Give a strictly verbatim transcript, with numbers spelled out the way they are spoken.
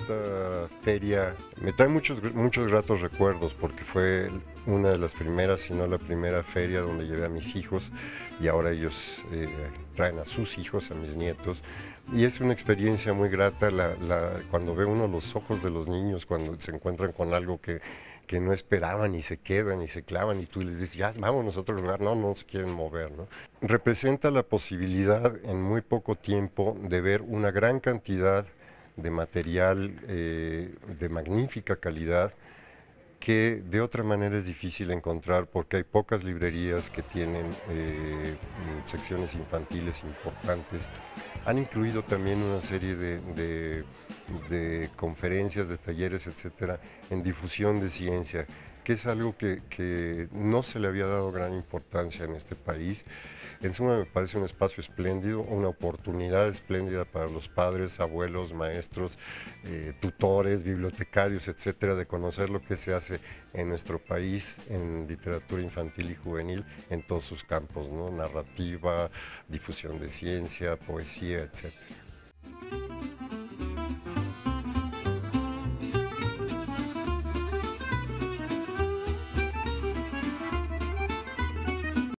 esta feria me trae muchos, muchos gratos recuerdos porque fue una de las primeras, si no la primera feria donde llevé a mis hijos y ahora ellos eh, traen a sus hijos, a mis nietos. Y es una experiencia muy grata la, la, cuando ve uno los ojos de los niños cuando se encuentran con algo que, que no esperaban y se quedan y se clavan y tú les dices, ya, vámonos a otro lugar, no, no se quieren mover, ¿no? Representa la posibilidad en muy poco tiempo de ver una gran cantidad de material eh, de magnífica calidad que de otra manera es difícil encontrar porque hay pocas librerías que tienen eh, secciones infantiles importantes. Han incluido también una serie de, de, de conferencias, de talleres, etcétera, en difusión de ciencia, que es algo que, que no se le había dado gran importancia en este país. En suma, me parece un espacio espléndido, una oportunidad espléndida para los padres, abuelos, maestros, eh, tutores, bibliotecarios, etcétera, de conocer lo que se hace en nuestro país en literatura infantil y juvenil en todos sus campos, ¿no? Narrativa, difusión de ciencia, poesía, etcétera.